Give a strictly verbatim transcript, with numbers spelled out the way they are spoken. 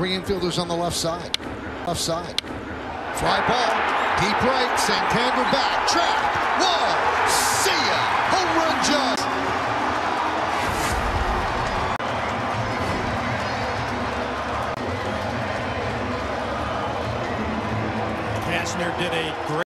Three infielders on the left side. Left side. Fly ball. Deep right. Santander back. Track. Wall. See ya. Home run Judge. Cashner did a great